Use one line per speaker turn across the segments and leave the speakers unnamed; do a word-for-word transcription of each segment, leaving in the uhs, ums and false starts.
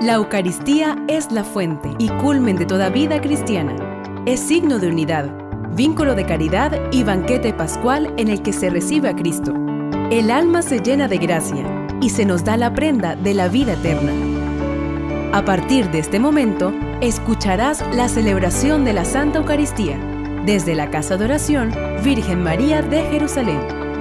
La Eucaristía es la fuente y culmen de toda vida cristiana. Es signo de unidad, vínculo de caridad y banquete pascual en el que se recibe a Cristo. El alma se llena de gracia y se nos da la prenda de la vida eterna. A partir de este momento, escucharás la celebración de la Santa Eucaristía desde la Casa de Oración Virgen María de Jerusalén.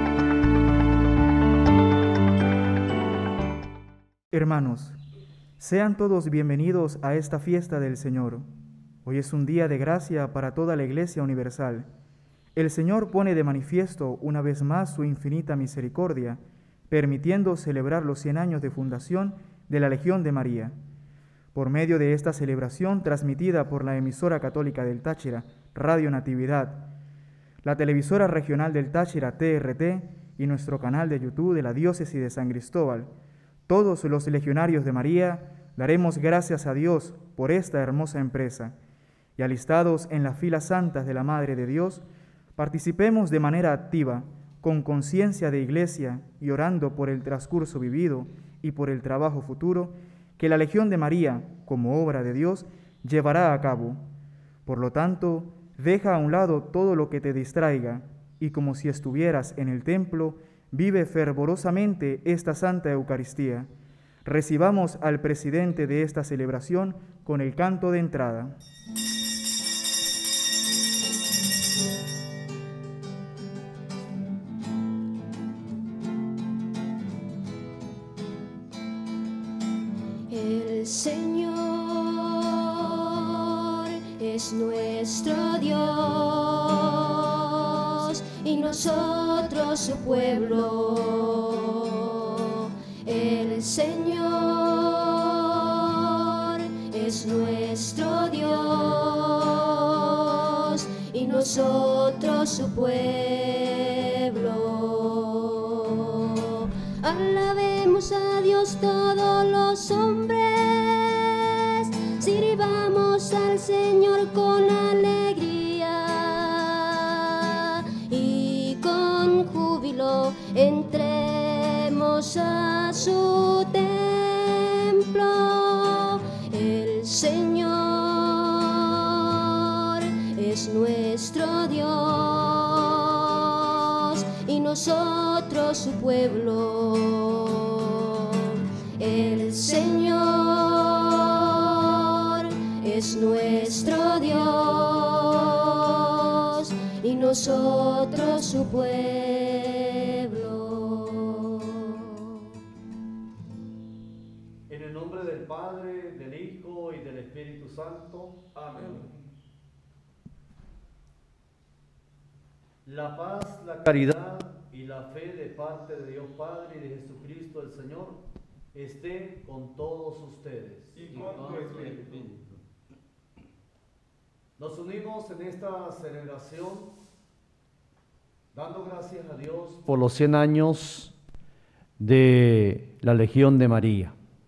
Hermanos, sean todos bienvenidos a esta fiesta del Señor. Hoy es un día de gracia para toda la Iglesia universal. El Señor pone de manifiesto una vez más su infinita misericordia, permitiendo celebrar los cien años de fundación de la Legión de María. Por medio de esta celebración transmitida por la emisora católica del Táchira, Radio Natividad, la televisora regional del Táchira, T R T, y nuestro canal de YouTube de la Diócesis de San Cristóbal, todos los legionarios de María daremos gracias a Dios por esta hermosa empresa, y alistados en las filas santas de la Madre de Dios, participemos de manera activa, con conciencia de Iglesia y orando por el transcurso vivido y por el trabajo futuro que la Legión de María, como obra de Dios, llevará a cabo. Por lo tanto, deja a un lado todo lo que te distraiga y, como si estuvieras en el templo, vive fervorosamente esta Santa Eucaristía. Recibamos al presidente de esta celebración con el canto de entrada.
El Señor es nuestro Dios y nosotros su pueblo. El Señor es nuestro Dios y nosotros su pueblo. Alabemos a Dios todos los hombres, sirvamos al Señor con alegría y con júbilo entremos a su templo. El Señor es nuestro Dios y nosotros su pueblo. El Señor es nuestro Dios y nosotros su pueblo.
En el nombre del Padre, del Hijo y del Espíritu Santo. Amén. La paz, la caridad y la fe de parte de Dios Padre y de Jesucristo el Señor esté con todos ustedes.
Y con tu espíritu.
Nos unimos en esta celebración dando gracias a Dios por los cien años de la Legión de María,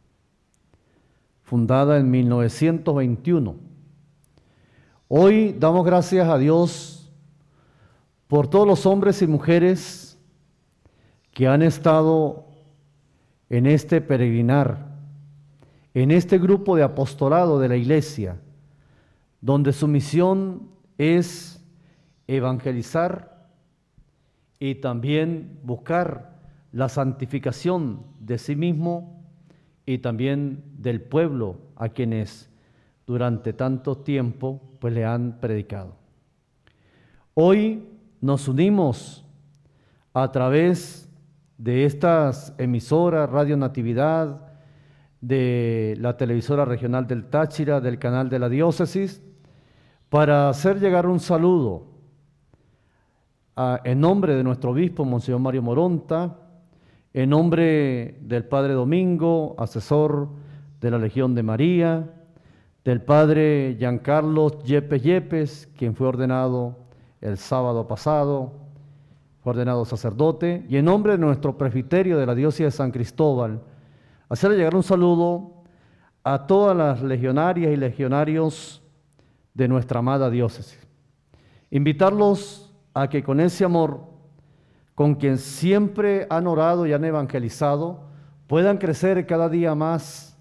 fundada en mil novecientos veintiuno. Hoy damos gracias a Dios por todos los hombres y mujeres que han estado en este peregrinar, en este grupo de apostolado de la Iglesia, donde su misión es evangelizar y también buscar la santificación de sí mismo y también del pueblo a quienes durante tanto tiempo pues le han predicado. Hoy nos unimos a través de estas emisoras, Radio Natividad, de la televisora regional del Táchira, del canal de la Diócesis, para hacer llegar un saludo a, en nombre de nuestro obispo, Monseñor Mario Moronta, en nombre del Padre Domingo, asesor de la Legión de María, del Padre Giancarlo Yepes Yepes, quien fue ordenado el sábado pasado, fue ordenado sacerdote, y en nombre de nuestro presbiterio de la Diócesis de San Cristóbal, hacerle llegar un saludo a todas las legionarias y legionarios de nuestra amada diócesis. Invitarlos a que con ese amor, con quien siempre han orado y han evangelizado, puedan crecer cada día más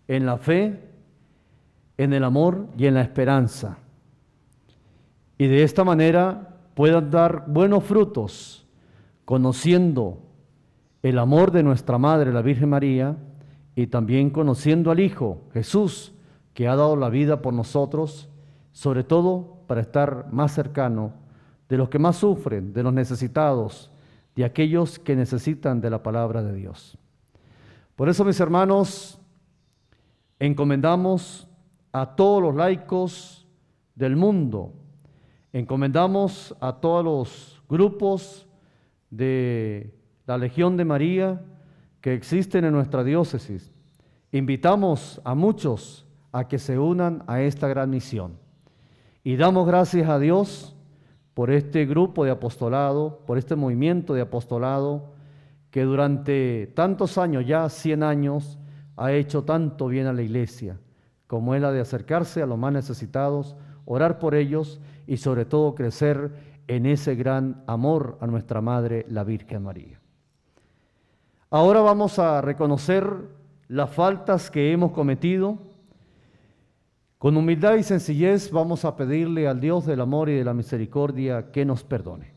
en la fe, en el amor y en la esperanza. Y de esta manera puedan dar buenos frutos, conociendo el amor de nuestra Madre, la Virgen María, y también conociendo al Hijo, Jesús, que ha dado la vida por nosotros, sobre todo para estar más cercano de los que más sufren, de los necesitados, de aquellos que necesitan de la palabra de Dios. Por eso, mis hermanos, encomendamos a todos los laicos del mundo, encomendamos a todos los grupos de la Legión de María que existen en nuestra diócesis. Invitamos a muchos a que se unan a esta gran misión. Y damos gracias a Dios por este grupo de apostolado, por este movimiento de apostolado que durante tantos años, ya cien años, ha hecho tanto bien a la Iglesia, como es la de acercarse a los más necesitados, orar por ellos y sobre todo crecer en ese gran amor a nuestra Madre, la Virgen María. Ahora vamos a reconocer las faltas que hemos cometido. Con humildad y sencillez vamos a pedirle al Dios del amor y de la misericordia que nos perdone.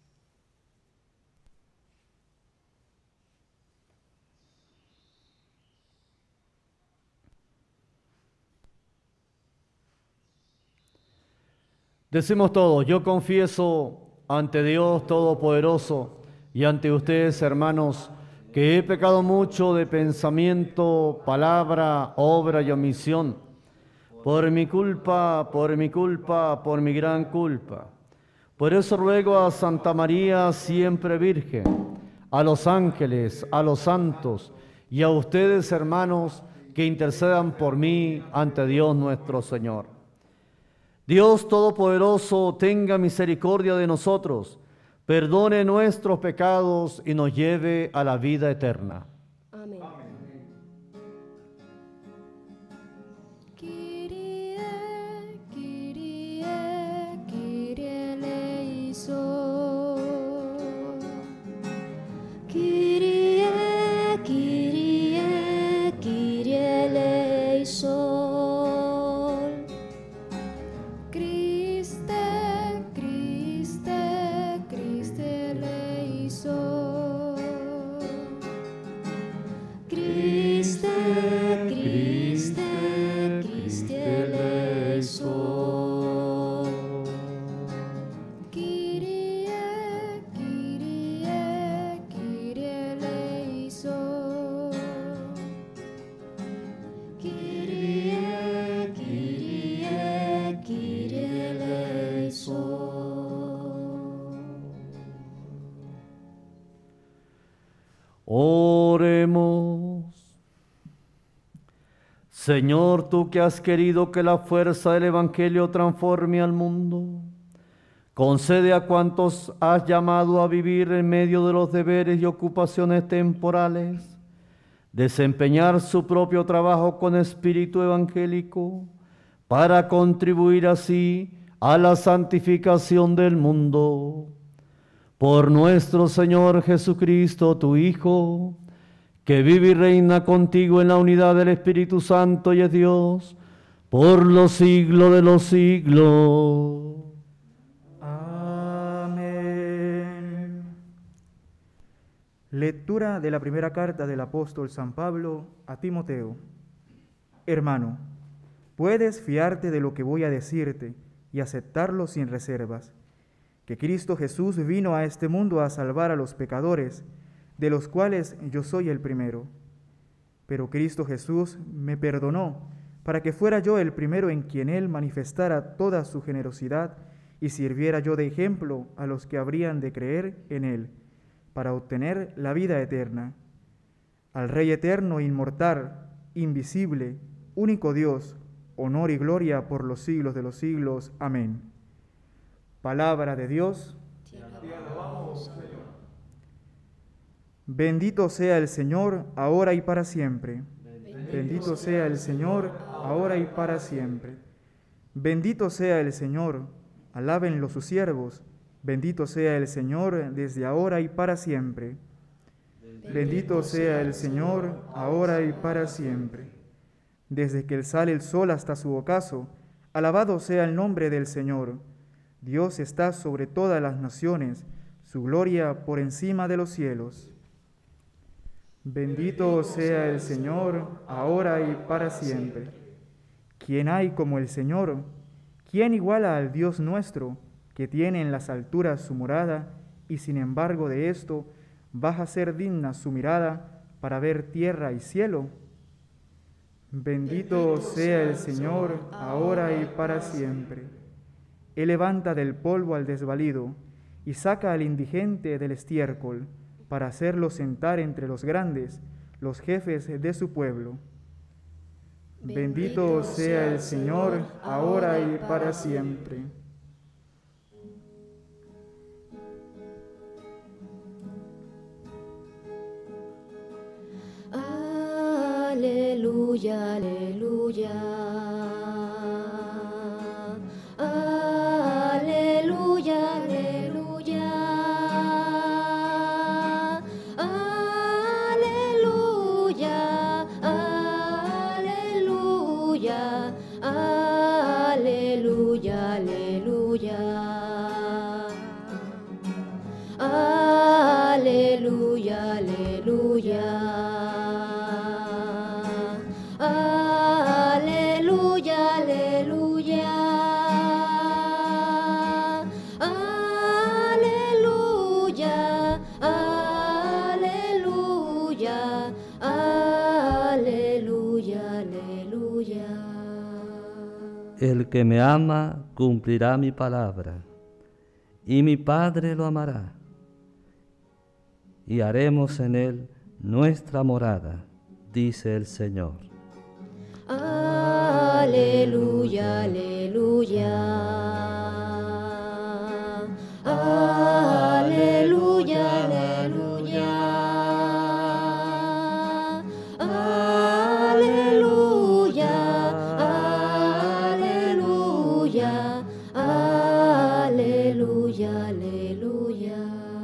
Decimos todos: yo confieso ante Dios Todopoderoso y ante ustedes, hermanos, que he pecado mucho de pensamiento, palabra, obra y omisión, por mi culpa, por mi culpa, por mi gran culpa. Por eso ruego a Santa María, siempre Virgen, a los ángeles, a los santos y a ustedes, hermanos, que intercedan por mí ante Dios nuestro Señor. Dios Todopoderoso, tenga misericordia de nosotros, perdone nuestros pecados y nos lleve a la vida eterna.
Amén.
Oremos. Señor, tú que has querido que la fuerza del Evangelio transforme al mundo, concede a cuantos has llamado a vivir en medio de los deberes y ocupaciones temporales, desempeñar su propio trabajo con espíritu evangélico, para contribuir así a la santificación del mundo. Por nuestro Señor Jesucristo, tu Hijo, que vive y reina contigo en la unidad del Espíritu Santo y es Dios, por los siglos de los siglos.
Amén. Lectura de la primera carta del apóstol San Pablo a Timoteo. Hermano, puedes fiarte de lo que voy a decirte y aceptarlo sin reservas, que Cristo Jesús vino a este mundo a salvar a los pecadores, de los cuales yo soy el primero. Pero Cristo Jesús me perdonó, para que fuera yo el primero en quien Él manifestara toda su generosidad y sirviera yo de ejemplo a los que habrían de creer en Él, para obtener la vida eterna. Al Rey eterno, inmortal, invisible, único Dios, honor y gloria por los siglos de los siglos. Amén. Palabra de Dios.
Te alabamos, Señor.
Bendito sea el Señor, ahora y para siempre. Bendito sea el Señor, ahora y para siempre. Bendito sea el Señor, alábenlo sus siervos. Bendito sea el Señor, desde ahora y para siempre. Bendito sea el Señor, ahora y para siempre. Desde que sale el sol hasta su ocaso, alabado sea el nombre del Señor. Dios está sobre todas las naciones, su gloria por encima de los cielos. Bendito sea el Señor, ahora y para siempre. ¿Quién hay como el Señor? ¿Quién iguala al Dios nuestro, que tiene en las alturas su morada, y sin embargo de esto baja a ser digna su mirada para ver tierra y cielo? Bendito sea el Señor, ahora y para siempre. Él levanta del polvo al desvalido, y saca al indigente del estiércol, para hacerlo sentar entre los grandes, los jefes de su pueblo. Bendito sea el Señor, ahora y para siempre.
Aleluya, aleluya. Aleluya, aleluya. Aleluya, aleluya. Aleluya, aleluya. Aleluya, aleluya. Aleluya, aleluya. Aleluya, aleluya. Aleluya, aleluya.
El que me ama cumplirá mi palabra, y mi Padre lo amará, y haremos en él nuestra morada, dice el Señor.
Aleluya, aleluya. Aleluya, aleluya. Aleluya, aleluya. Aleluya, aleluya.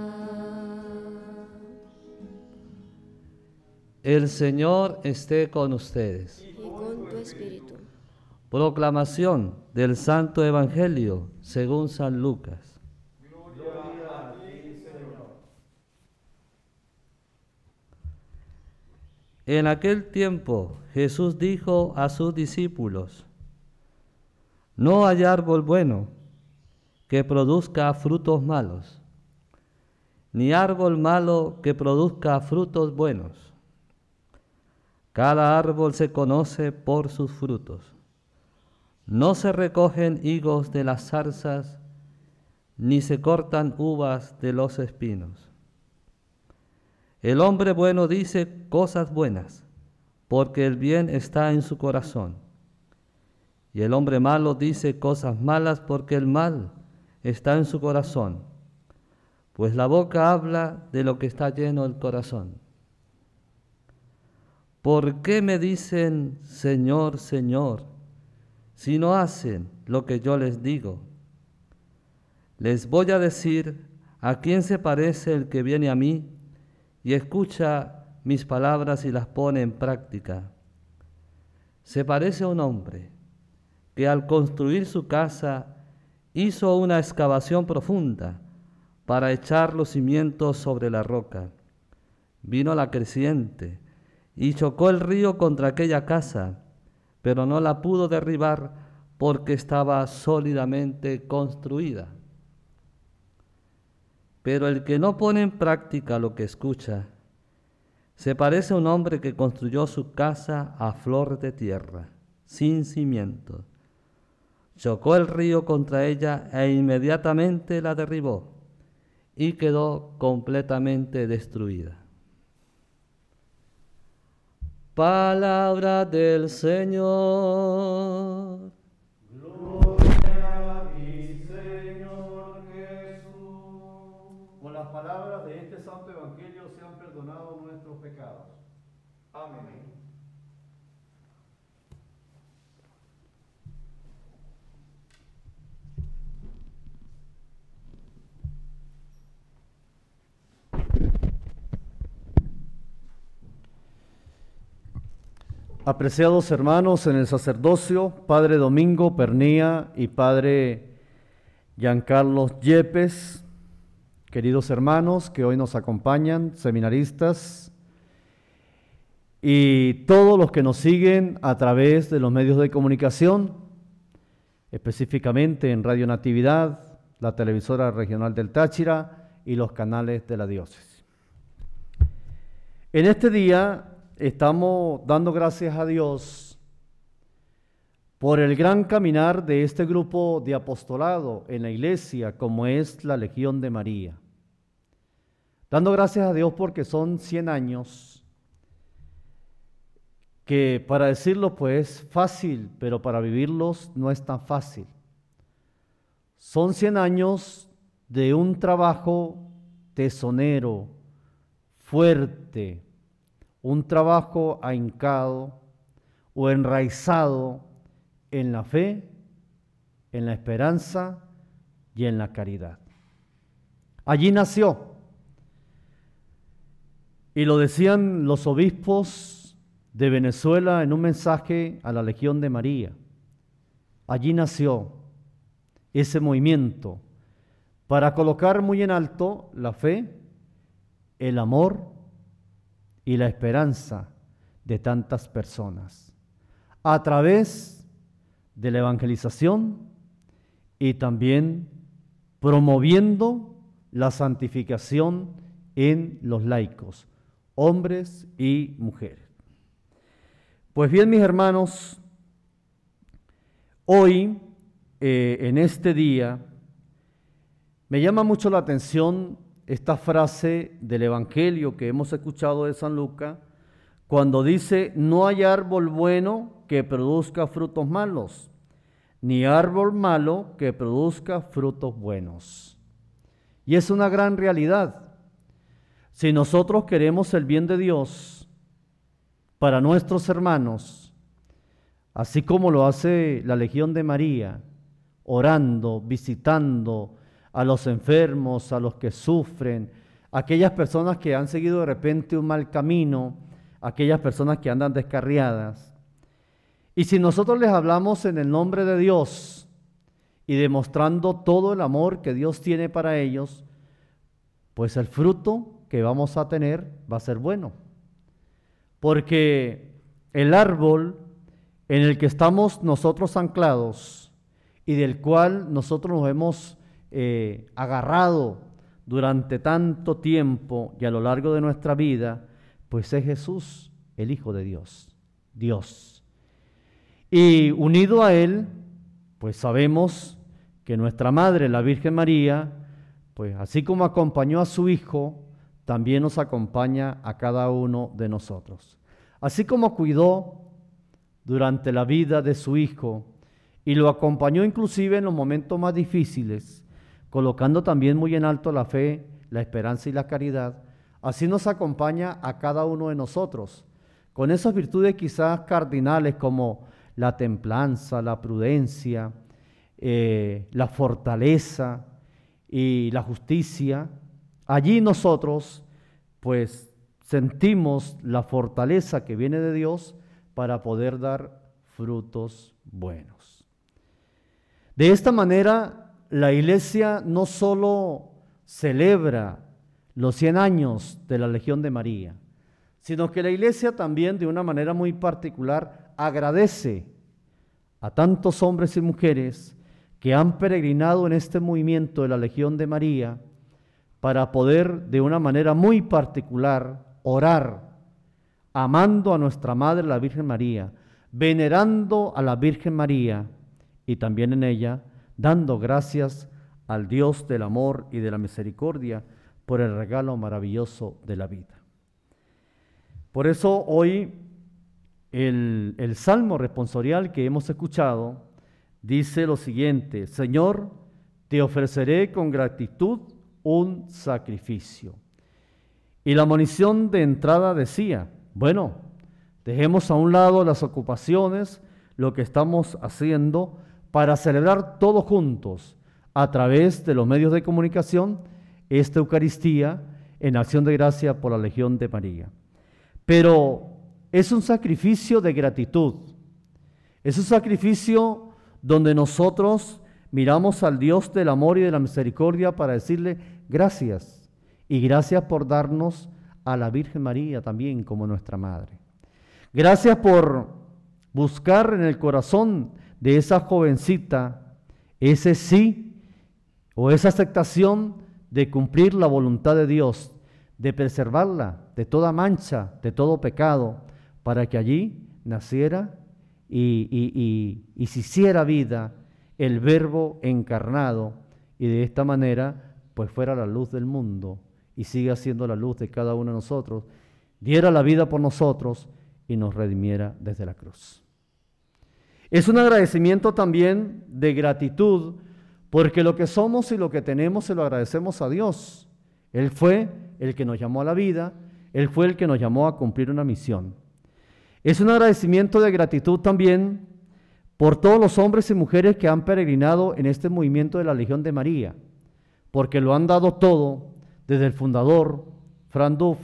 El Señor esté con ustedes.
Y con tu espíritu.
Proclamación del Santo Evangelio según San Lucas. En aquel tiempo Jesús dijo a sus discípulos: no hay árbol bueno que produzca frutos malos, ni árbol malo que produzca frutos buenos. Cada árbol se conoce por sus frutos. No se recogen higos de las zarzas, ni se cortan uvas de los espinos. El hombre bueno dice cosas buenas, porque el bien está en su corazón. Y el hombre malo dice cosas malas, porque el mal está en su corazón. Pues la boca habla de lo que está lleno el corazón. ¿Por qué me dicen, Señor, Señor, si no hacen lo que yo les digo? Les voy a decir a quién se parece el que viene a mí y escucha mis palabras y las pone en práctica. Se parece a un hombre que al construir su casa hizo una excavación profunda para echar los cimientos sobre la roca. Vino la creciente y chocó el río contra aquella casa, pero no la pudo derribar porque estaba sólidamente construida. Pero el que no pone en práctica lo que escucha, se parece a un hombre que construyó su casa a flor de tierra, sin cimientos. Chocó el río contra ella e inmediatamente la derribó y quedó completamente destruida. Palabra del Señor.
Gloria a ti, Señor Jesús.
Con las palabras de este santo evangelio sean perdonados nuestros pecados.
Amén.
Apreciados hermanos en el sacerdocio, Padre Domingo Pernía y Padre Giancarlo Yepes, queridos hermanos que hoy nos acompañan, seminaristas, y todos los que nos siguen a través de los medios de comunicación, específicamente en Radio Natividad, la televisora regional del Táchira y los canales de la diócesis. En este día estamos dando gracias a Dios por el gran caminar de este grupo de apostolado en la iglesia, como es la Legión de María. Dando gracias a Dios porque son cien años, que para decirlo pues fácil, pero para vivirlos no es tan fácil. Son cien años de un trabajo tesonero, fuerte, un trabajo ahincado o enraizado en la fe, en la esperanza y en la caridad. Allí nació, y lo decían los obispos de Venezuela en un mensaje a la Legión de María. Allí nació ese movimiento para colocar muy en alto la fe, el amor y la esperanza de tantas personas, a través de la evangelización y también promoviendo la santificación en los laicos, hombres y mujeres. Pues bien, mis hermanos, hoy, eh, en este día, me llama mucho la atención esta frase del Evangelio que hemos escuchado de San Lucas, cuando dice: no hay árbol bueno que produzca frutos malos, ni árbol malo que produzca frutos buenos. Y es una gran realidad. Si nosotros queremos el bien de Dios para nuestros hermanos, así como lo hace la Legión de María, orando, visitando a los enfermos, a los que sufren, a aquellas personas que han seguido de repente un mal camino, a aquellas personas que andan descarriadas. Y si nosotros les hablamos en el nombre de Dios y demostrando todo el amor que Dios tiene para ellos, pues el fruto que vamos a tener va a ser bueno. Porque el árbol en el que estamos nosotros anclados y del cual nosotros nos hemos Eh, agarrado durante tanto tiempo y a lo largo de nuestra vida, pues es Jesús, el Hijo de Dios, Dios. Y unido a Él, pues sabemos que nuestra Madre, la Virgen María, pues así como acompañó a su Hijo, también nos acompaña a cada uno de nosotros. Así como cuidó durante la vida de su Hijo y lo acompañó inclusive en los momentos más difíciles, colocando también muy en alto la fe, la esperanza y la caridad, así nos acompaña a cada uno de nosotros, con esas virtudes quizás cardinales como la templanza, la prudencia, eh, la fortaleza y la justicia. Allí nosotros pues sentimos la fortaleza que viene de Dios para poder dar frutos buenos. De esta manera, la Iglesia no solo celebra los cien años de la Legión de María, sino que la Iglesia también de una manera muy particular agradece a tantos hombres y mujeres que han peregrinado en este movimiento de la Legión de María para poder de una manera muy particular orar, amando a nuestra Madre la Virgen María, venerando a la Virgen María y también en ella dando gracias al Dios del amor y de la misericordia por el regalo maravilloso de la vida. Por eso hoy el, el Salmo responsorial que hemos escuchado dice lo siguiente: Señor, te ofreceré con gratitud un sacrificio. Y la monición de entrada decía, bueno, dejemos a un lado las ocupaciones, lo que estamos haciendo, para celebrar todos juntos, a través de los medios de comunicación, esta Eucaristía en acción de gracia por la Legión de María. Pero es un sacrificio de gratitud. Es un sacrificio donde nosotros miramos al Dios del amor y de la misericordia para decirle gracias. Y gracias por darnos a la Virgen María también como nuestra Madre. Gracias por buscar en el corazón de esa jovencita ese sí o esa aceptación de cumplir la voluntad de Dios, de preservarla de toda mancha, de todo pecado, para que allí naciera y, y, y, y se hiciera vida el Verbo encarnado, y de esta manera pues fuera la luz del mundo y siga siendo la luz de cada uno de nosotros, diera la vida por nosotros y nos redimiera desde la cruz. Es un agradecimiento también de gratitud, porque lo que somos y lo que tenemos se lo agradecemos a Dios. Él fue el que nos llamó a la vida, Él fue el que nos llamó a cumplir una misión. Es un agradecimiento de gratitud también por todos los hombres y mujeres que han peregrinado en este movimiento de la Legión de María, porque lo han dado todo, desde el fundador, Fran Duff,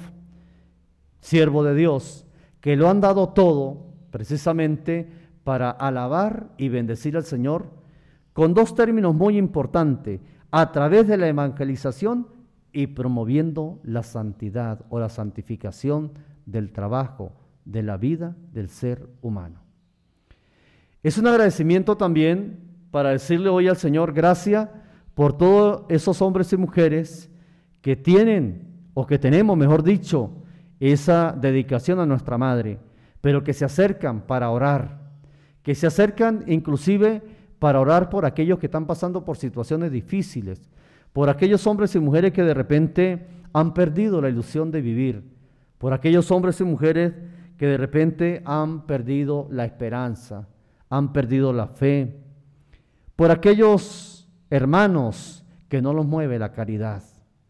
siervo de Dios, que lo han dado todo precisamente para alabar y bendecir al Señor, con dos términos muy importantes: a través de la evangelización y promoviendo la santidad o la santificación del trabajo, de la vida del ser humano. Es un agradecimiento también para decirle hoy al Señor gracias por todos esos hombres y mujeres que tienen, o que tenemos, mejor dicho, esa dedicación a nuestra Madre, pero que se acercan para orar, que se acercan inclusive para orar por aquellos que están pasando por situaciones difíciles, por aquellos hombres y mujeres que de repente han perdido la ilusión de vivir, por aquellos hombres y mujeres que de repente han perdido la esperanza, han perdido la fe, por aquellos hermanos que no los mueve la caridad.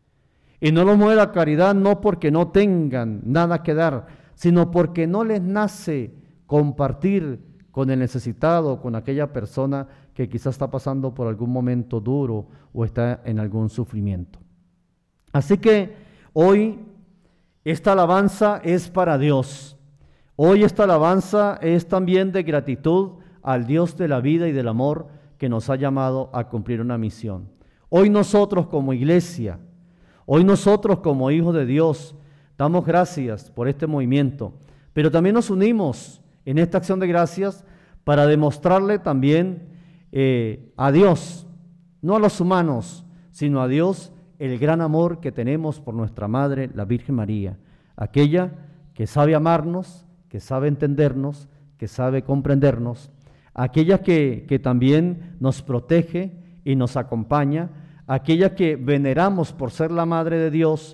Y no los mueve la caridad no porque no tengan nada que dar, sino porque no les nace compartir con el necesitado, con aquella persona que quizás está pasando por algún momento duro o está en algún sufrimiento. Así que hoy esta alabanza es para Dios. Hoy esta alabanza es también de gratitud al Dios de la vida y del amor que nos ha llamado a cumplir una misión. Hoy nosotros como iglesia, hoy nosotros como hijos de Dios, damos gracias por este movimiento, pero también nos unimos en esta acción de gracias para demostrarle también eh, a Dios, no a los humanos, sino a Dios, el gran amor que tenemos por nuestra Madre, la Virgen María, aquella que sabe amarnos, que sabe entendernos, que sabe comprendernos, aquella que, que también nos protege y nos acompaña, aquella que veneramos por ser la Madre de Dios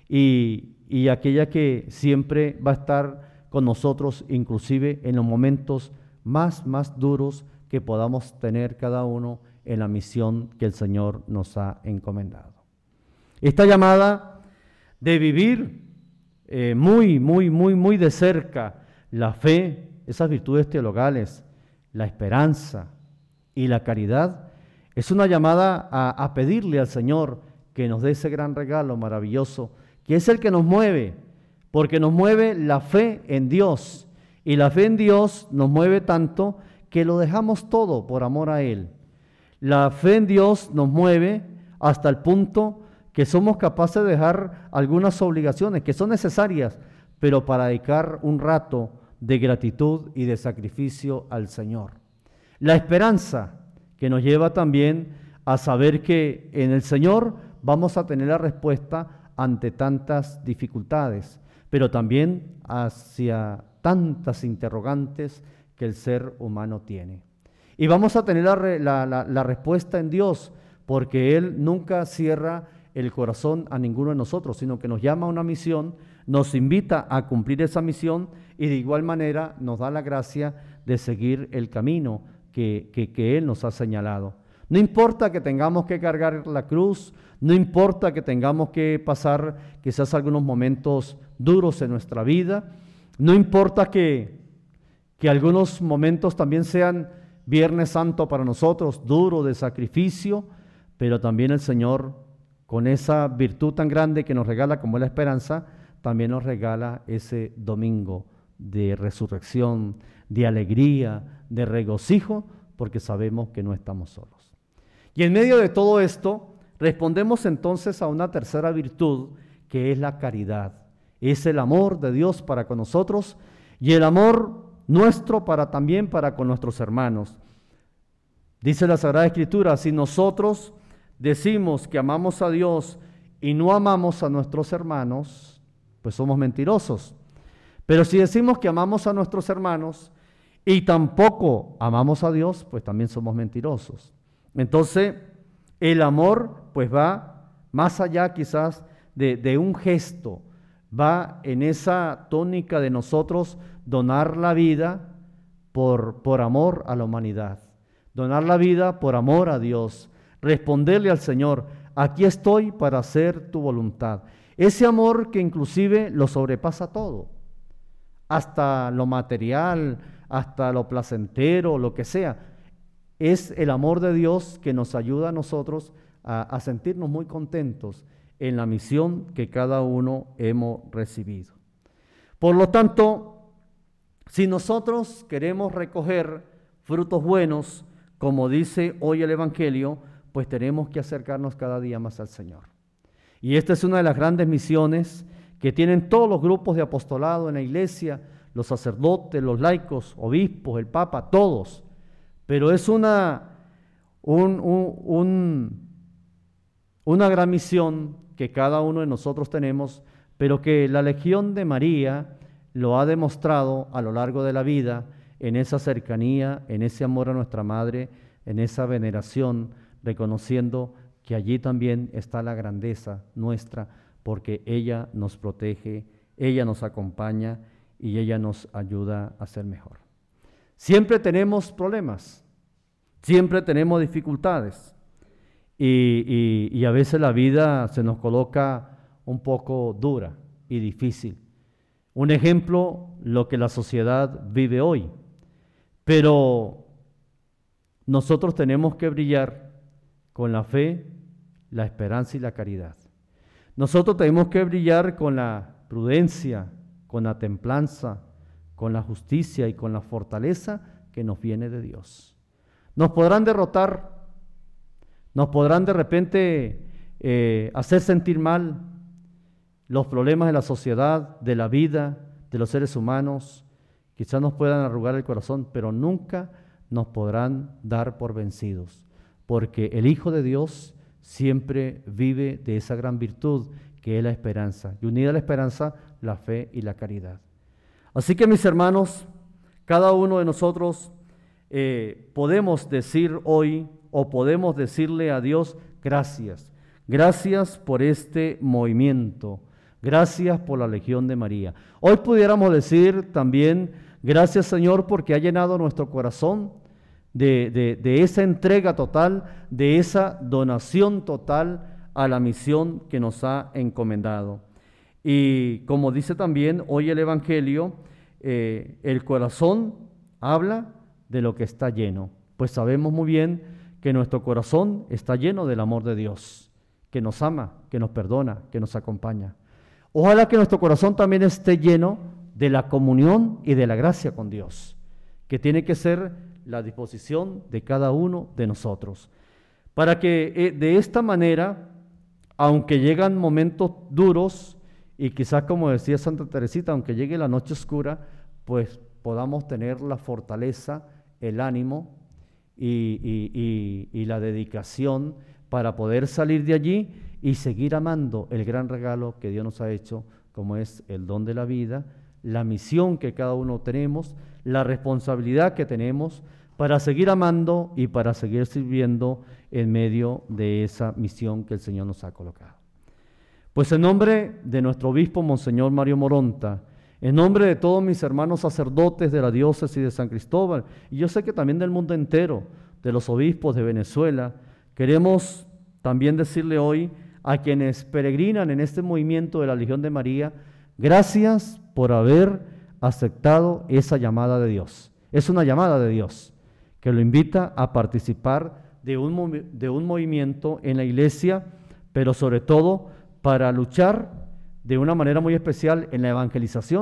y, y aquella que siempre va a estar con nosotros, inclusive en los momentos más, más duros que podamos tener cada uno en la misión que el Señor nos ha encomendado. Esta llamada de vivir eh, muy, muy, muy, muy de cerca la fe, esas virtudes teologales, la esperanza y la caridad, es una llamada a, a pedirle al Señor que nos dé ese gran regalo maravilloso, que es el que nos mueve, porque nos mueve la fe en Dios, y la fe en Dios nos mueve tanto que lo dejamos todo por amor a Él. La fe en Dios nos mueve hasta el punto que somos capaces de dejar algunas obligaciones que son necesarias, pero para dedicar un rato de gratitud y de sacrificio al Señor. La esperanza que nos lleva también a saber que en el Señor vamos a tener la respuesta ante tantas dificultades, pero también hacia tantas interrogantes que el ser humano tiene. Y vamos a tener la, la, la, la respuesta en Dios, porque Él nunca cierra el corazón a ninguno de nosotros, sino que nos llama a una misión, nos invita a cumplir esa misión y de igual manera nos da la gracia de seguir el camino que, que, que Él nos ha señalado. No importa que tengamos que cargar la cruz, no importa que tengamos que pasar quizás algunos momentos duros en nuestra vida, no importa que, que algunos momentos también sean Viernes Santo para nosotros, duro de sacrificio, pero también el Señor, con esa virtud tan grande que nos regala como es la esperanza, también nos regala ese domingo de resurrección, de alegría, de regocijo, porque sabemos que no estamos solos. Y en medio de todo esto, respondemos entonces a una tercera virtud, que es la caridad. Es el amor de Dios para con nosotros y el amor nuestro para también para con nuestros hermanos. Dice la Sagrada Escritura, si nosotros decimos que amamos a Dios y no amamos a nuestros hermanos, pues somos mentirosos. Pero si decimos que amamos a nuestros hermanos y tampoco amamos a Dios, pues también somos mentirosos. Entonces, el amor pues va más allá quizás de, de un gesto, va en esa tónica de nosotros donar la vida por, por amor a la humanidad, donar la vida por amor a Dios, responderle al Señor, aquí estoy para hacer tu voluntad. Ese amor que inclusive lo sobrepasa todo, hasta lo material, hasta lo placentero, lo que sea. Es el amor de Dios que nos ayuda a nosotros a, a sentirnos muy contentos en la misión que cada uno hemos recibido. Por lo tanto, si nosotros queremos recoger frutos buenos, como dice hoy el Evangelio, pues tenemos que acercarnos cada día más al Señor. Y esta es una de las grandes misiones que tienen todos los grupos de apostolado en la iglesia, los sacerdotes, los laicos, obispos, el Papa, todos. Pero es una, un, un, un, una gran misión que cada uno de nosotros tenemos, pero que la Legión de María lo ha demostrado a lo largo de la vida, en esa cercanía, en ese amor a nuestra Madre, en esa veneración, reconociendo que allí también está la grandeza nuestra, porque ella nos protege, ella nos acompaña y ella nos ayuda a ser mejor. Siempre tenemos problemas, siempre tenemos dificultades y, y, y a veces la vida se nos coloca un poco dura y difícil. Un ejemplo, lo que la sociedad vive hoy, pero nosotros tenemos que brillar con la fe, la esperanza y la caridad. Nosotros tenemos que brillar con la prudencia, con la templanza, con la justicia y con la fortaleza que nos viene de Dios. Nos podrán derrotar, nos podrán de repente eh, hacer sentir mal los problemas de la sociedad, de la vida, de los seres humanos, quizás nos puedan arrugar el corazón, pero nunca nos podrán dar por vencidos, porque el Hijo de Dios siempre vive de esa gran virtud que es la esperanza, y unida a la esperanza, la fe y la caridad. Así que mis hermanos, cada uno de nosotros eh, podemos decir hoy, o podemos decirle a Dios, gracias, gracias por este movimiento, gracias por la Legión de María. Hoy pudiéramos decir también, gracias Señor, porque ha llenado nuestro corazón de, de, de esa entrega total, de esa donación total a la misión que nos ha encomendado. Y como dice también hoy el Evangelio, eh, el corazón habla de lo que está lleno. Pues sabemos muy bien que nuestro corazón está lleno del amor de Dios, que nos ama, que nos perdona, que nos acompaña. Ojalá que nuestro corazón también esté lleno de la comunión y de la gracia con Dios, que tiene que ser la disposición de cada uno de nosotros, para que eh, de esta manera, aunque llegan momentos duros, y quizás como decía Santa Teresita, aunque llegue la noche oscura, pues podamos tener la fortaleza, el ánimo y, y, y, y la dedicación para poder salir de allí y seguir amando el gran regalo que Dios nos ha hecho, como es el don de la vida, la misión que cada uno tenemos, la responsabilidad que tenemos para seguir amando y para seguir sirviendo en medio de esa misión que el Señor nos ha colocado. Pues en nombre de nuestro obispo, Monseñor Mario Moronta, en nombre de todos mis hermanos sacerdotes de la diócesis de San Cristóbal, y yo sé que también del mundo entero, de los obispos de Venezuela, queremos también decirle hoy a quienes peregrinan en este movimiento de la Legión de María, gracias por haber aceptado esa llamada de Dios. Es una llamada de Dios que lo invita a participar de un, de un movimiento en la iglesia, pero sobre todo para luchar de una manera muy especial en la evangelización,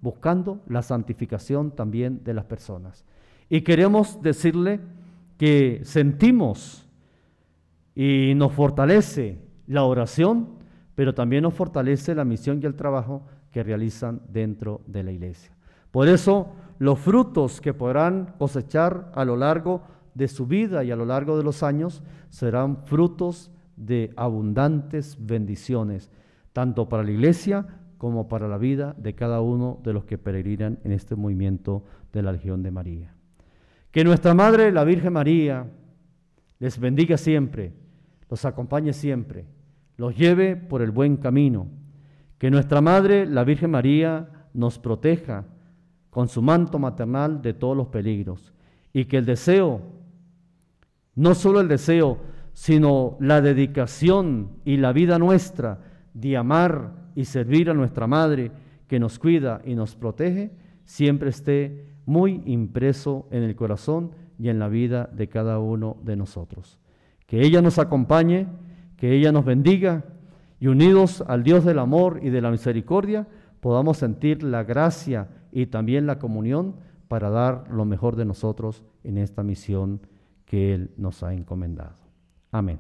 buscando la santificación también de las personas. Y queremos decirle que sentimos y nos fortalece la oración, pero también nos fortalece la misión y el trabajo que realizan dentro de la iglesia. Por eso, los frutos que podrán cosechar a lo largo de su vida y a lo largo de los años serán frutos de abundantes bendiciones, tanto para la iglesia como para la vida de cada uno de los que peregrinan en este movimiento de la Legión de María. Que nuestra Madre, la Virgen María, les bendiga siempre, los acompañe siempre, los lleve por el buen camino. Que nuestra Madre, la Virgen María, nos proteja con su manto maternal de todos los peligros. Y que el deseo, no solo el deseo, sino la dedicación y la vida nuestra de amar y servir a nuestra Madre, que nos cuida y nos protege, siempre esté muy impreso en el corazón y en la vida de cada uno de nosotros. Que ella nos acompañe, que ella nos bendiga, y unidos al Dios del amor y de la misericordia, podamos sentir la gracia y también la comunión para dar lo mejor de nosotros en esta misión que Él nos ha encomendado. Amén.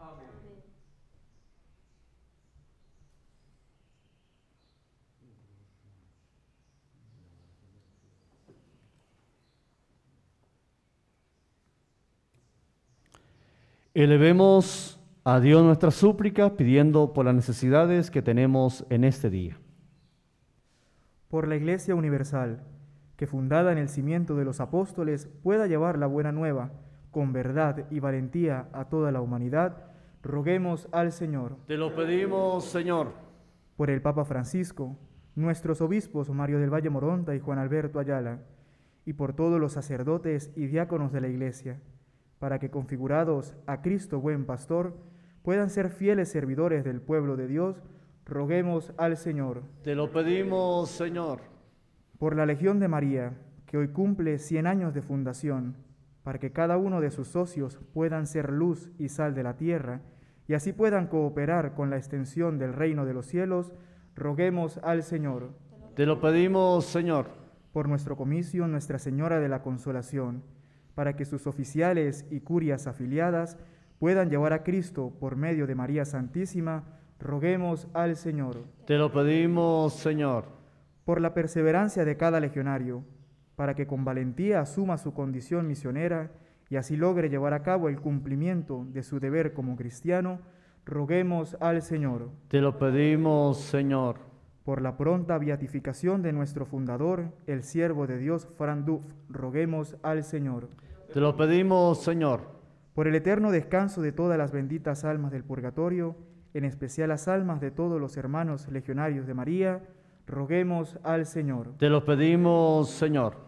Elevemos a Dios nuestras súplicas pidiendo por las necesidades que tenemos en este día.
Por la Iglesia Universal, que fundada en el cimiento de los apóstoles pueda llevar la buena nueva con verdad y valentía a toda la humanidad, roguemos al Señor.
Te lo pedimos, Señor.
Por el Papa Francisco, nuestros obispos Mario del Valle Moronta y Juan Alberto Ayala, y por todos los sacerdotes y diáconos de la Iglesia, para que configurados a Cristo buen pastor, puedan ser fieles servidores del pueblo de Dios, roguemos al Señor.
Te lo pedimos, Señor.
Por la Legión de María, que hoy cumple cien años de fundación, para que cada uno de sus socios puedan ser luz y sal de la tierra, y así puedan cooperar con la extensión del reino de los cielos, roguemos al Señor.
Te lo pedimos, Señor.
Por nuestro comicio, Nuestra Señora de la Consolación, para que sus oficiales y curias afiliadas puedan llevar a Cristo por medio de María Santísima, roguemos al Señor.
Te lo pedimos, Señor.
Por la perseverancia de cada legionario, para que con valentía asuma su condición misionera y así logre llevar a cabo el cumplimiento de su deber como cristiano, roguemos al Señor.
Te lo pedimos, Señor.
Por la pronta beatificación de nuestro fundador, el siervo de Dios, Fran Duf, roguemos al Señor.
Te lo pedimos, Señor.
Por el eterno descanso de todas las benditas almas del purgatorio, en especial las almas de todos los hermanos legionarios de María, roguemos al Señor.
Te lo pedimos, Señor.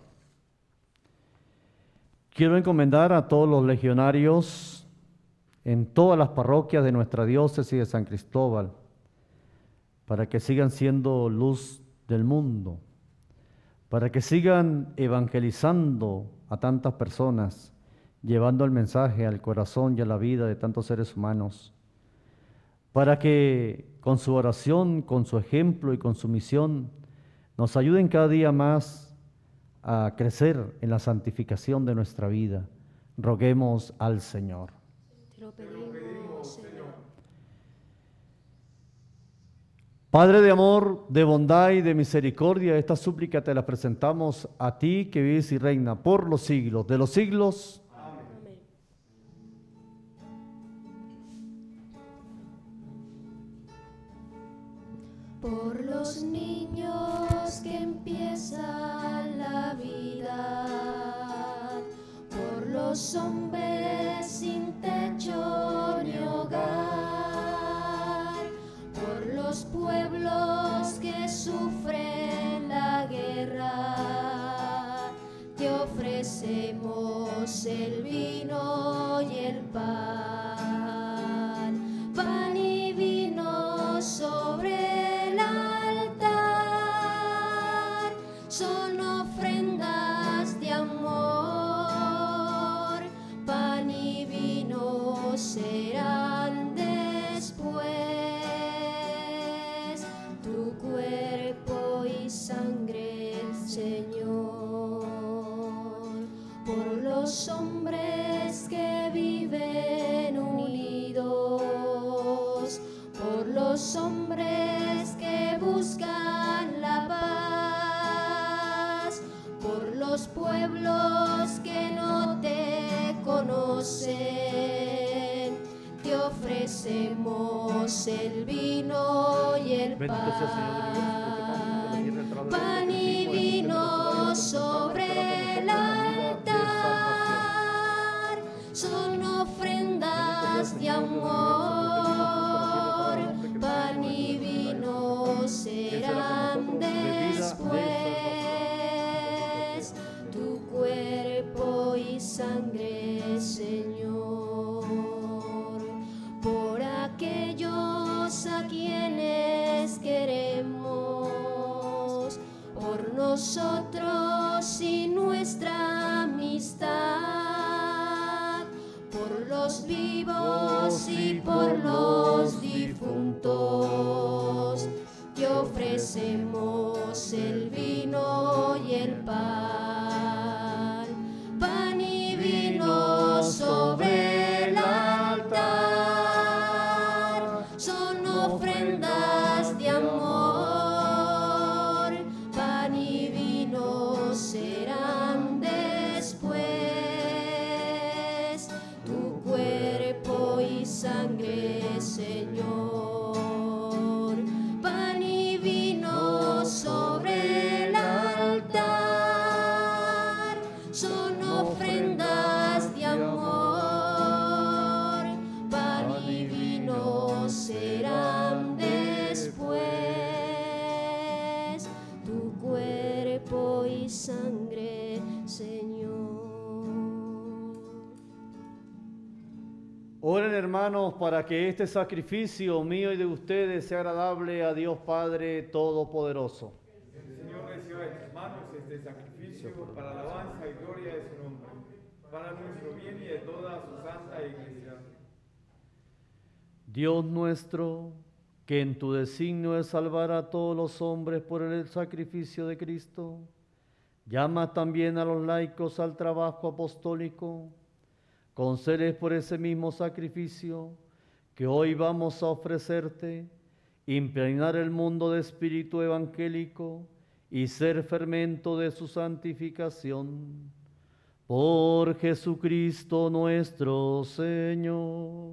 Quiero encomendar a todos los legionarios en todas las parroquias de nuestra diócesis de San Cristóbal, para que sigan siendo luz del mundo, para que sigan evangelizando a tantas personas, llevando el mensaje al corazón y a la vida de tantos seres humanos, para que con su oración, con su ejemplo y con su misión, nos ayuden cada día más a crecer en la santificación de nuestra vida. Roguemos al Señor.
Te lo pedimos, Señor.
Padre de amor, de bondad y de misericordia, esta súplica te la presentamos a ti que vives y reina por los siglos de los siglos.
Amén. Por los niños que empiezan la vida, por los hombres sin techo ni hogar, por los pueblos que sufren la guerra, te ofrecemos el vino y el pan, pan y vino sobre el altar, son ofrendas de amor, pan y vino serán después tu cuerpo y sangre. por los hombres que viven unidos, por los hombres que buscan la paz, por los pueblos que no te conocen, te ofrecemos el vino y el pan, pan y vino sobre el altar, son ofrendas de amor, pan y vino serán después, tu cuerpo y sangre, Señor, por aquellos a quienes queremos, por nosotros y nuestra amistad, por los vivos y por los difuntos, te ofrecemos el vino y el pan, pan y vino sobre el altar, son ofrendas de amor, pan y vino serán después, tu cuerpo y sangre, Señor, pan y vino sobre el altar, son ofrendas de amor, pan y vino serán después, tu cuerpo y sangre, Señor.
Oren, hermanos, para que este sacrificio mío y de ustedes sea agradable a Dios Padre Todopoderoso.
El Señor reciba de tus manos este sacrificio para alabanza y gloria de su nombre, para nuestro bien y de toda su santa iglesia.
Dios nuestro, que en tu designio es salvar a todos los hombres por el sacrificio de Cristo, llama también a los laicos al trabajo apostólico. Concedes por ese mismo sacrificio que hoy vamos a ofrecerte, impregnar el mundo de espíritu evangélico y ser fermento de su santificación. Por Jesucristo nuestro Señor.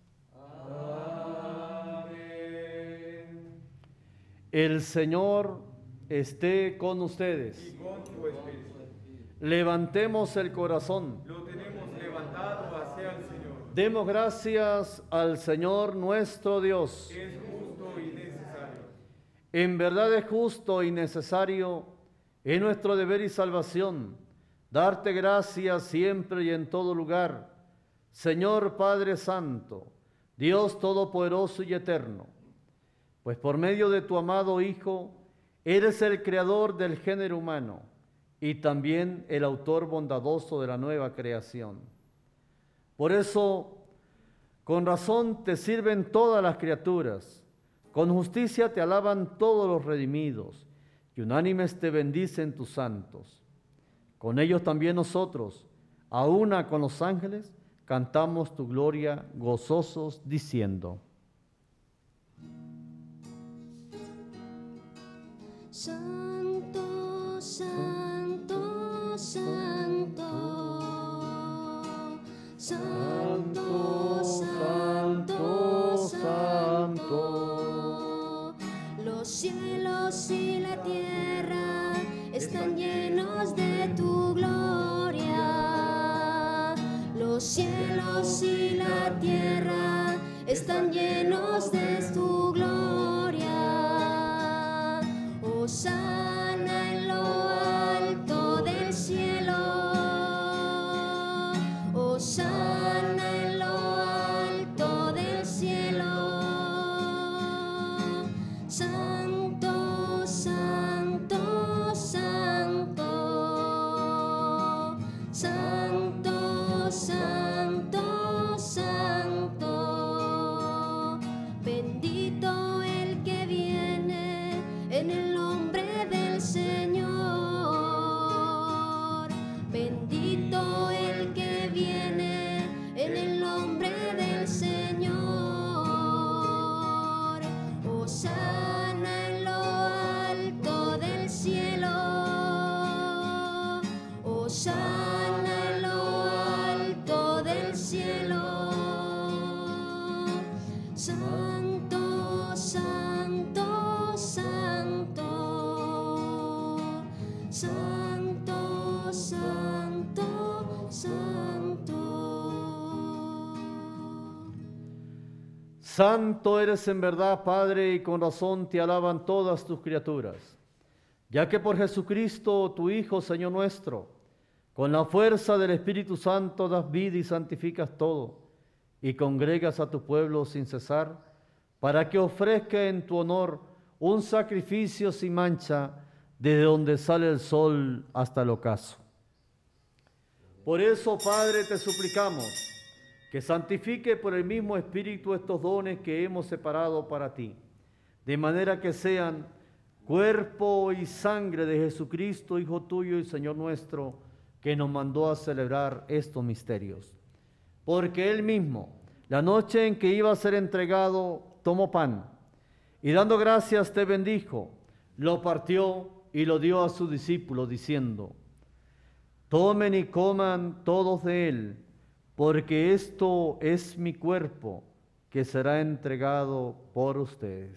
Amén.
El Señor esté con ustedes.
Y con tu espíritu.
Levantemos el corazón.
Lo tenemos levantado hacia el Señor.
Demos gracias al Señor nuestro Dios.
Es justo y necesario.
En verdad es justo y necesario, es nuestro deber y salvación, darte gracias siempre y en todo lugar, Señor Padre Santo, Dios Todopoderoso y Eterno, pues por medio de tu amado Hijo, eres el creador del género humano y también el autor bondadoso de la nueva creación. Por eso, con razón te sirven todas las criaturas, con justicia te alaban todos los redimidos, y unánimes te bendicen tus santos. Con ellos también nosotros, a una con los ángeles, cantamos tu gloria gozosos diciendo:
Santo, santo, santo, santo, santo, santo. Los cielos y la tierra están llenos de tu gloria. Los cielos y la tierra están llenos de tu gloria. Hosana en lo alto del cielo. Hosana en lo alto del cielo. Santo, santo, santo. Santo, santo, santo. Bendito cielo. Santo, santo, santo. Santo, santo, santo.
Santo eres en verdad, Padre, y con razón te alaban todas tus criaturas, ya que por Jesucristo, tu Hijo, Señor nuestro, con la fuerza del Espíritu Santo das vida y santificas todo, y congregas a tu pueblo sin cesar, para que ofrezca en tu honor un sacrificio sin mancha, desde donde sale el sol hasta el ocaso. Por eso, Padre, te suplicamos que santifique por el mismo Espíritu estos dones que hemos separado para ti, de manera que sean cuerpo y sangre de Jesucristo, Hijo tuyo y Señor nuestro, que nos mandó a celebrar estos misterios. Porque Él mismo, la noche en que iba a ser entregado, tomó pan, y dando gracias te bendijo, lo partió y lo dio a sus discípulos, diciendo: tomen y coman todos de él, porque esto es mi cuerpo, que será entregado por ustedes.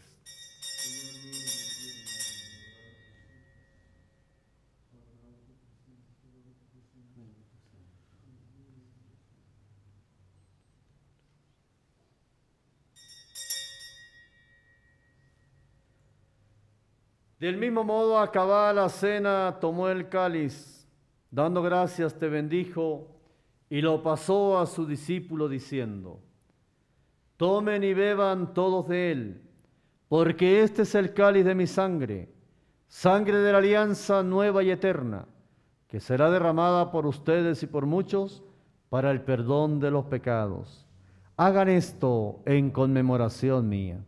Del mismo modo, acabada la cena, tomó el cáliz, dando gracias te bendijo, y lo pasó a su discípulo diciendo: tomen y beban todos de él, porque este es el cáliz de mi sangre, sangre de la alianza nueva y eterna, que será derramada por ustedes y por muchos para el perdón de los pecados. Hagan esto en conmemoración mía.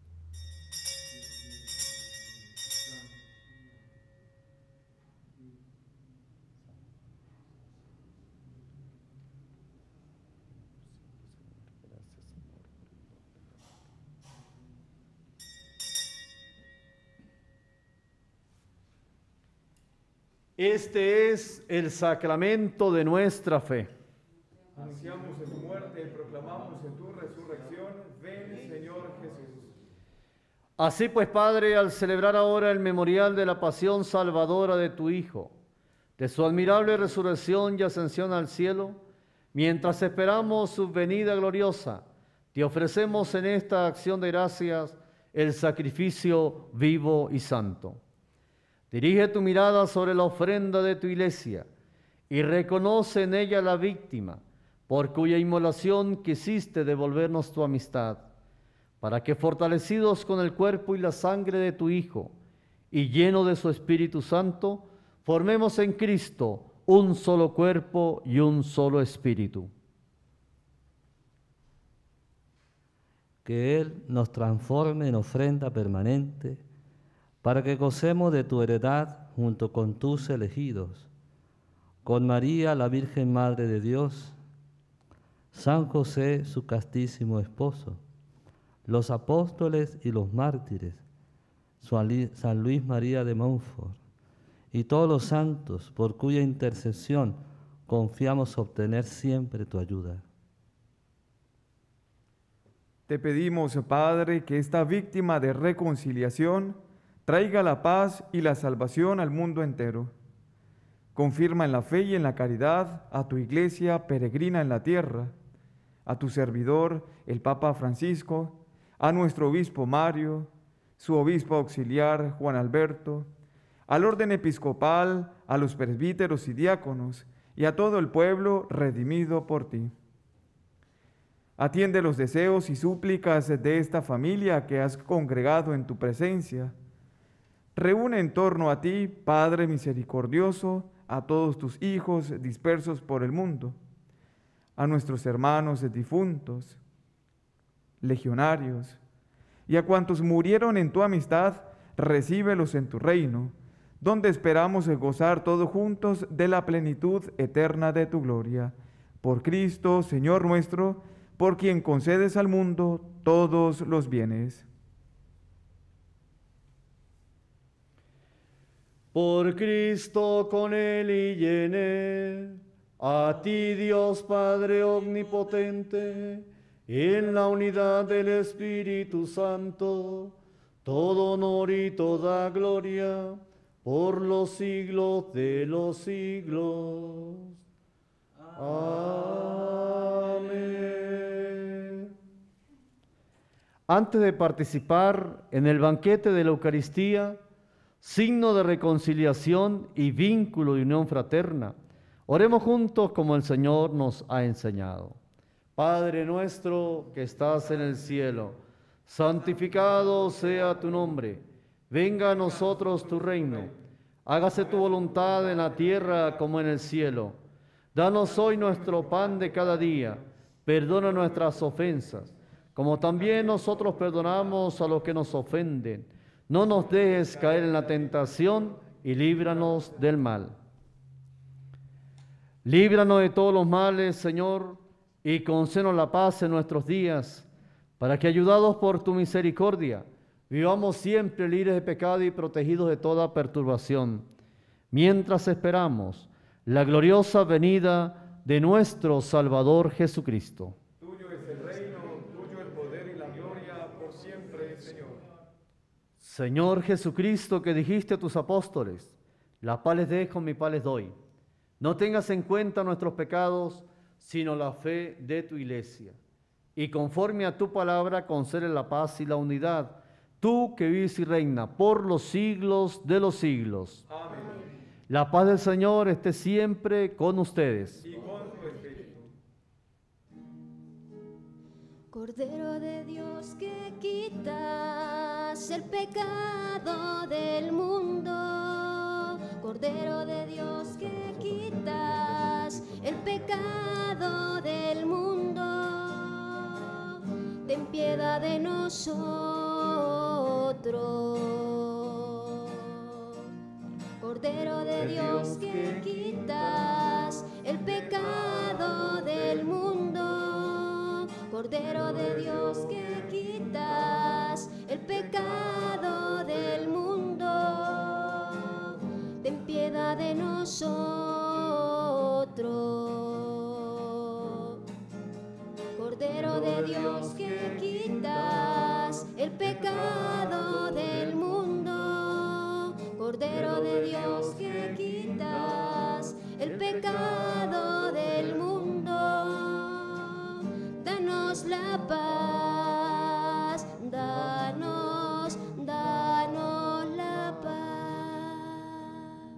Este es el sacramento de nuestra fe.
Anunciamos en tu muerte y proclamamos en tu resurrección. Ven, Señor Jesús.
Así pues, Padre, al celebrar ahora el memorial de la pasión salvadora de tu Hijo, de su admirable resurrección y ascensión al cielo, mientras esperamos su venida gloriosa, te ofrecemos en esta acción de gracias el sacrificio vivo y santo. Dirige tu mirada sobre la ofrenda de tu iglesia y reconoce en ella la víctima, por cuya inmolación quisiste devolvernos tu amistad, para que fortalecidos con el cuerpo y la sangre de tu Hijo y lleno de su Espíritu Santo, formemos en Cristo un solo cuerpo y un solo espíritu.
Que Él nos transforme en ofrenda permanente, para que gocemos de tu heredad junto con tus elegidos, con María, la Virgen Madre de Dios, San José, su castísimo esposo, los apóstoles y los mártires, San Luis María de Montfort, y todos los santos, por cuya intercesión confiamos obtener siempre tu ayuda.
Te pedimos, Padre, que esta víctima de reconciliación traiga la paz y la salvación al mundo entero. Confirma en la fe y en la caridad a tu iglesia peregrina en la tierra, a tu servidor, el Papa Francisco, a nuestro obispo Mario, su obispo auxiliar Juan Alberto, al orden episcopal, a los presbíteros y diáconos, y a todo el pueblo redimido por ti. Atiende los deseos y súplicas de esta familia que has congregado en tu presencia. Reúne en torno a ti, Padre misericordioso, a todos tus hijos dispersos por el mundo, a nuestros hermanos difuntos, legionarios, y a cuantos murieron en tu amistad, recíbelos en tu reino, donde esperamos gozar todos juntos de la plenitud eterna de tu gloria. Por Cristo, Señor nuestro, por quien concedes al mundo todos los bienes.
Por Cristo, con Él y en Él, A ti, Dios Padre omnipotente, en la unidad del Espíritu Santo, todo honor y toda gloria por los siglos de los siglos. Amén. Antes de participar en el banquete de la Eucaristía, signo de reconciliación y vínculo de unión fraterna, oremos juntos como el Señor nos ha enseñado. Padre nuestro que estás en el cielo, santificado sea tu nombre. Venga a nosotros tu reino. Hágase tu voluntad en la tierra como en el cielo. Danos hoy nuestro pan de cada día. Perdona nuestras ofensas, como también nosotros perdonamos a los que nos ofenden. No nos dejes caer en la tentación y líbranos del mal. Líbranos de todos los males, Señor, y concédenos la paz en nuestros días, para que, ayudados por tu misericordia, vivamos siempre libres de pecado y protegidos de toda perturbación, mientras esperamos la gloriosa venida de nuestro Salvador Jesucristo.
Tuyo es el reino, tuyo el poder y la gloria por siempre, Señor.
Señor Jesucristo, que dijiste a tus apóstoles, la paz les dejo, mi paz les doy. No tengas en cuenta nuestros pecados, sino la fe de tu iglesia. Y conforme a tu palabra, concede la paz y la unidad, tú que vives y reina por los siglos de los siglos.
Amén.
La paz del Señor esté siempre con ustedes.
Y con tu espíritu.
Cordero de Dios que quitas el pecado del mundo, Cordero de Dios que quitas el pecado del mundo, ten piedad de nosotros. Cordero de Dios que quitas el pecado del mundo, Cordero de Dios que quitas el pecado del mundo, ten piedad de nosotros. Cordero de Dios que quitas el pecado del mundo, Cordero de Dios que quitas el pecado del mundo, danos la paz, danos, danos la paz.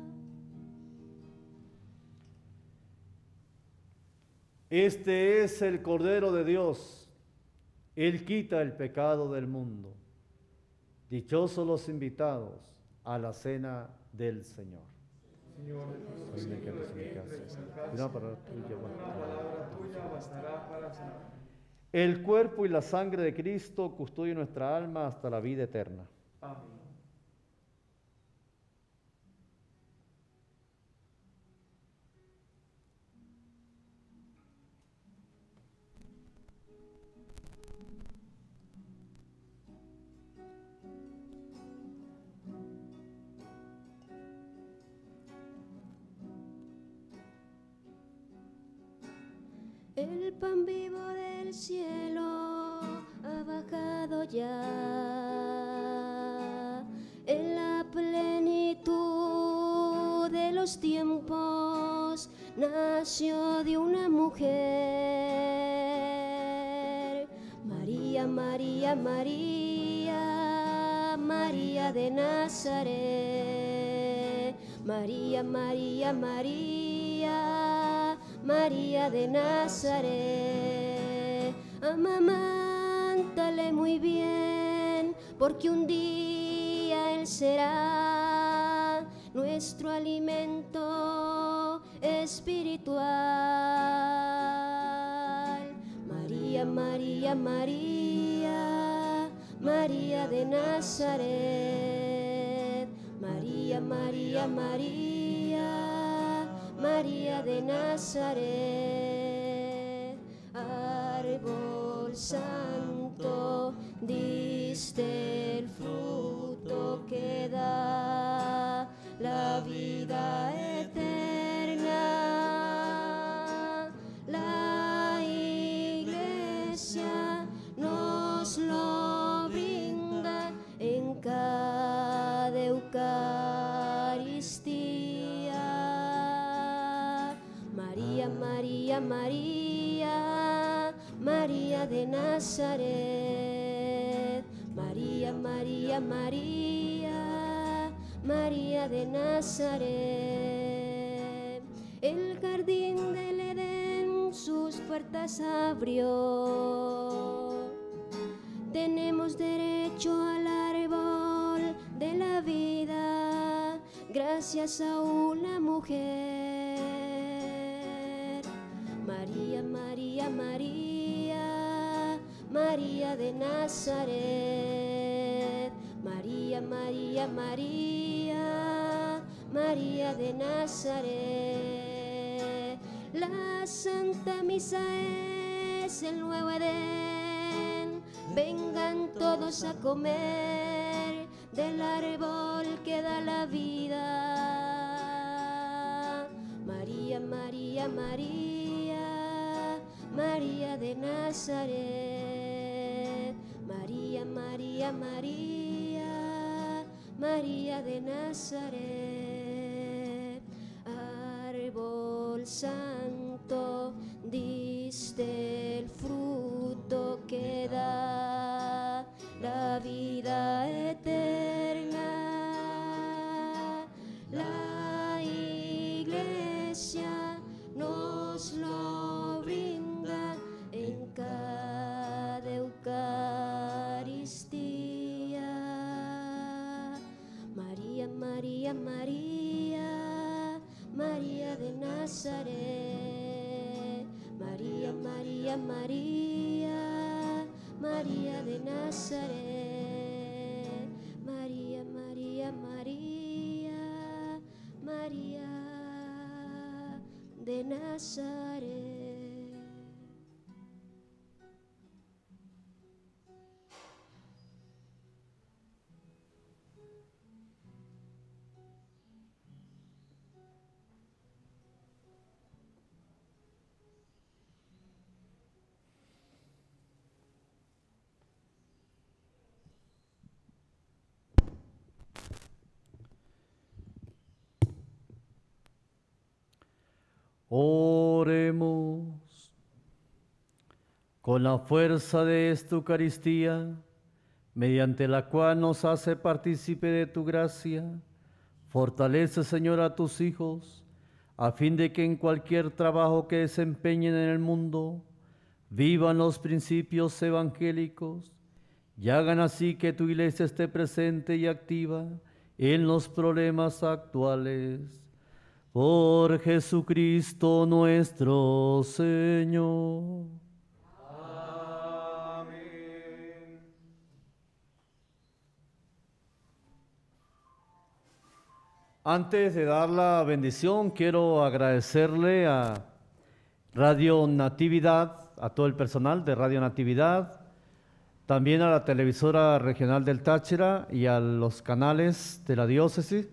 Este es el Cordero de Dios. Él quita el pecado del mundo. Dichosos los invitados a la cena del Señor.
Señor,
Soy de que recibí gracias. Una palabra tuya,
una palabra tuya bastará para sanar.
El cuerpo y la sangre de Cristo custodian nuestra alma hasta la vida eterna.
Amén.
El pan vivo del cielo ha bajado ya, en la plenitud de los tiempos nació de una mujer. María, María, María, María de Nazaret. María, María, María, María de Nazaret. Amamántale muy bien, porque un día Él será nuestro alimento espiritual. María, María, María, María de Nazaret. María, María, María, María de Nazaret. Árbol santo, diste el fruto que da la vida eterna. María, María, María, María de Nazaret. María, María, María, María de Nazaret. El jardín del Edén sus puertas abrió. Tenemos derecho al árbol de la vida, gracias a una mujer. María, María, María, María de Nazaret. María, María, María, María de Nazaret. La Santa Misa es el nuevo Edén. Vengan todos a comer del árbol que da la vida. María, María, María, María de Nazaret. María, María, María, María de Nazaret. Árbol santo, diste el fruto que da la vida eterna. La Iglesia nos lo brinda en cada Eucaristía. María, María, María, María de Nazaret. María, María, María, María de Nazaret. María, María, María, María de Nazaret.
Oremos. Con la fuerza de esta Eucaristía, mediante la cual nos hace partícipe de tu gracia, fortalece, Señor, a tus hijos, a fin de que en cualquier trabajo que desempeñen en el mundo, vivan los principios evangélicos y hagan así que tu Iglesia esté presente y activa en los problemas actuales. Por Jesucristo nuestro Señor.
Amén.
Antes de dar la bendición, quiero agradecerle a Radio Natividad, a todo el personal de Radio Natividad, también a la televisora regional del Táchira y a los canales de la diócesis,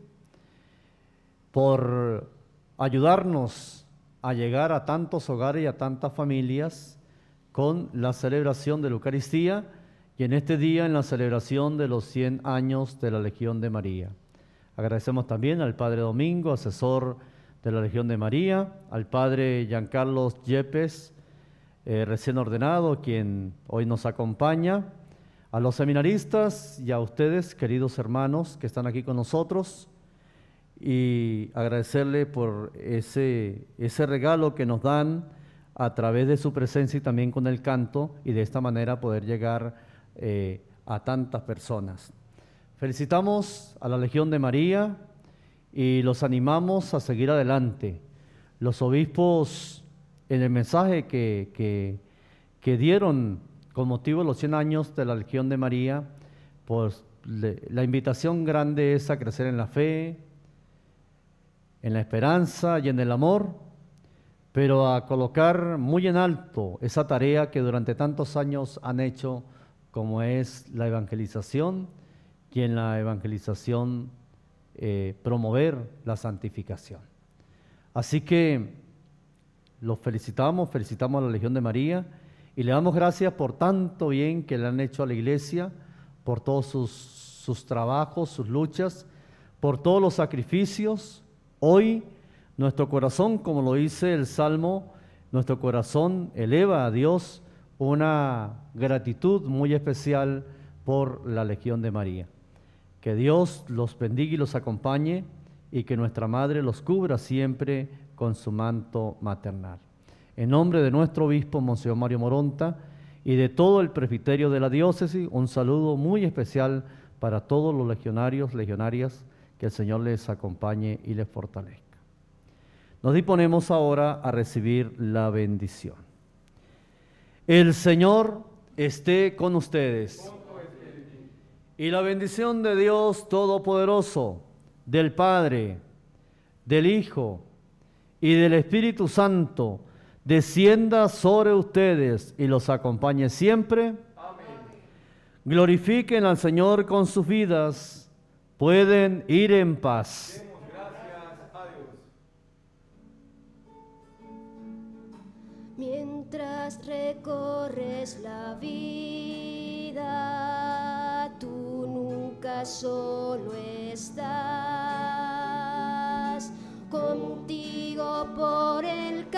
por ayudarnos a llegar a tantos hogares y a tantas familias con la celebración de la Eucaristía y en este día en la celebración de los cien años de la Legión de María. Agradecemos también al Padre Domingo, asesor de la Legión de María, al Padre Giancarlos Yepes, eh, recién ordenado, quien hoy nos acompaña, a los seminaristas y a ustedes, queridos hermanos que están aquí con nosotros, y agradecerle por ese, ese regalo que nos dan a través de su presencia y también con el canto, y de esta manera poder llegar eh, a tantas personas. Felicitamos a la Legión de María y los animamos a seguir adelante. Los obispos, en el mensaje que, que, que dieron con motivo de los cien años de la Legión de María, pues le, la invitación grande es a crecer en la fe, en la esperanza y en el amor, pero a colocar muy en alto esa tarea que durante tantos años han hecho, como es la evangelización, y en la evangelización eh, promover la santificación. Así que los felicitamos, felicitamos a la Legión de María y le damos gracias por tanto bien que le han hecho a la Iglesia, por todos sus, sus trabajos, sus luchas, por todos los sacrificios. Hoy Nuestro corazón, como lo dice el Salmo, nuestro corazón eleva a Dios una gratitud muy especial por la Legión de María. Que Dios los bendiga y los acompañe y que nuestra Madre los cubra siempre con su manto maternal. En nombre de nuestro obispo, Monseñor Mario Moronta, y de todo el presbiterio de la diócesis, un saludo muy especial para todos los legionarios, legionarias, que el Señor les acompañe y les fortalezca. Nos disponemos ahora a recibir la bendición. El Señor esté con ustedes. Y la bendición de Dios Todopoderoso, del Padre, del Hijo y del Espíritu Santo, descienda sobre ustedes y los acompañe siempre. Amén. Glorifiquen al Señor con sus vidas. Pueden ir en paz.
Demos gracias a Dios.
Mientras recorres la vida, tú nunca solo estás. Contigo por el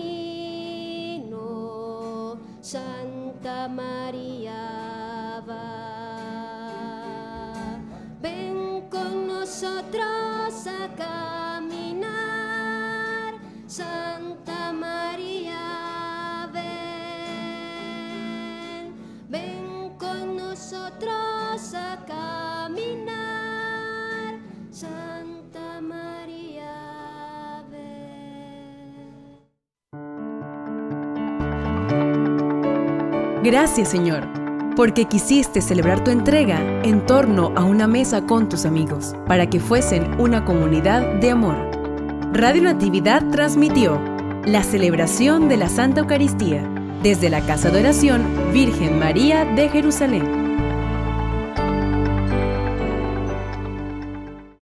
camino, Santa María va. Ven con nosotros a caminar, Santa María, ven. Ven con nosotros a caminar, Santa María, ven.
Gracias, Señor, porque quisiste celebrar tu entrega en torno a una mesa con tus amigos, para que fuesen una comunidad de amor. Radio Natividad transmitió la celebración de la Santa Eucaristía desde la Casa de Oración Virgen María de Jerusalén.